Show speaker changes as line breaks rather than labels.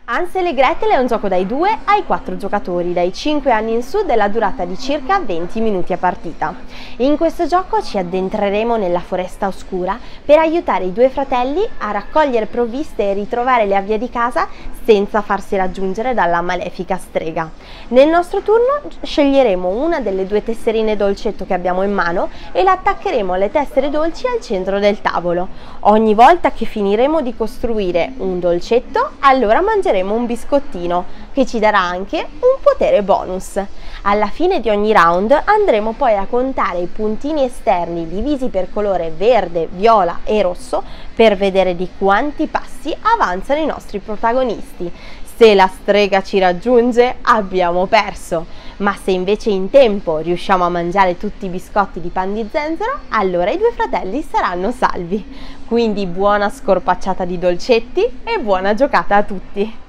Hansel e Gretel è un gioco dai 2 ai 4 giocatori, dai 5 anni in su, della durata di circa 20 minuti a partita. In questo gioco ci addentreremo nella foresta oscura per aiutare i due fratelli a raccogliere provviste e ritrovare la via di casa senza farsi raggiungere dalla malefica strega. Nel nostro turno sceglieremo una delle due tesserine dolcetto che abbiamo in mano e la attaccheremo alle tessere dolci al centro del tavolo. Ogni volta che finiremo di costruire un dolcetto, allora mangeremo un biscottino che ci darà anche un potere bonus. Alla fine di ogni round andremo poi a contare i puntini esterni divisi per colore verde, viola e rosso per vedere di quanti passi avanzano i nostri protagonisti. Se la strega ci raggiunge, abbiamo perso, ma se invece in tempo riusciamo a mangiare tutti i biscotti di Pan di Zenzero, allora i due fratelli saranno salvi. Quindi buona scorpacciata di dolcetti e buona giocata a tutti!